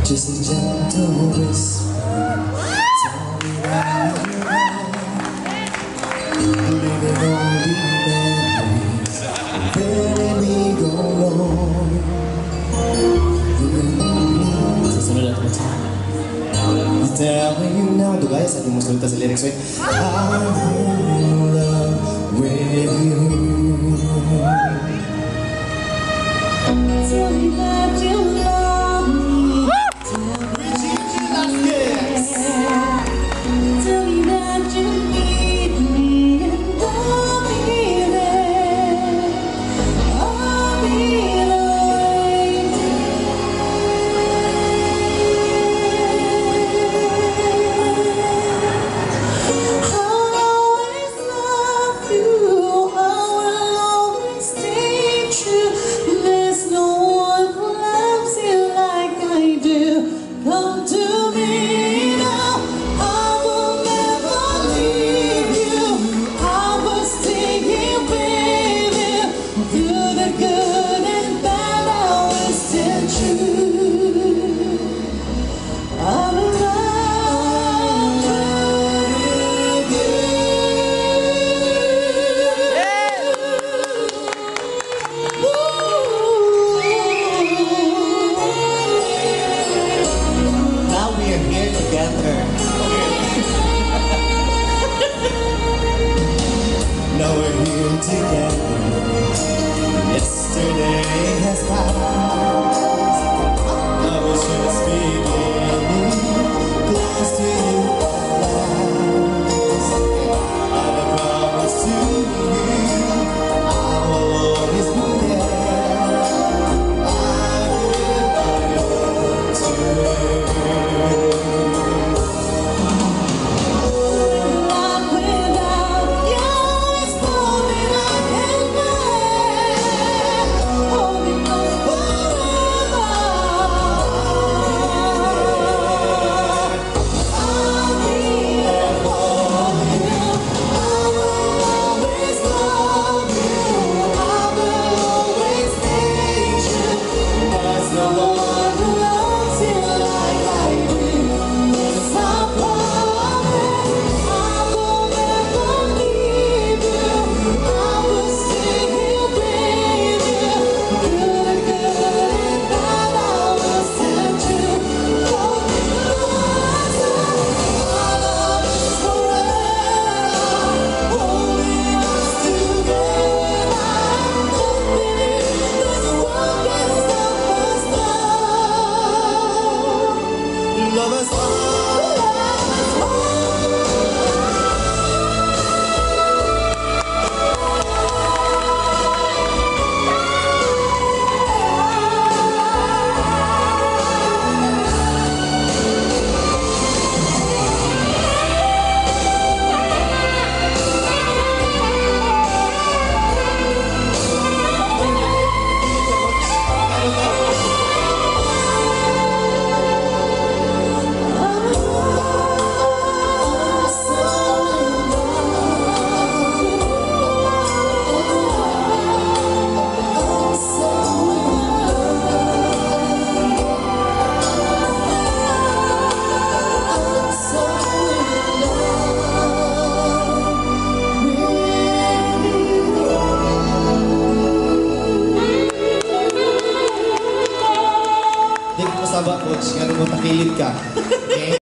Just a gentle whisper, tell me that you're right. Leaving all the memories, letting me go alone. Susunod natin mo tayo. Tell me you now. Ito guys, sabi mo sulta sa lyrics. Wait. I'm in love with you. Tell me that you love me. Tell me that you need me, and I'll be there. I'll be waiting. I'll always love you. I will always stay true. There's no one who loves you like I do. Come to me now. I will never leave you. I will stay here with you. Through the good and bad, I will stay true. I'm in love with you. Now we are here together. Now we're here together. Yesterday has passed. I was just beginning, close to you at last. And I promise to you, I will always be there. I will to you. Life without you is more than I can bear. Holding us forever. I'll be there for you. I will always love you. I will always stay true. There's no one who loves you like I do. Yes, I promise I will never leave you. I will stay here with you. Through the good and bad, I will stay true. Our love is forever, holding us together. Don't believe this world can stop us now. Love us all, love us all. Di ko kasaba, coach. Nga nung takilid ka.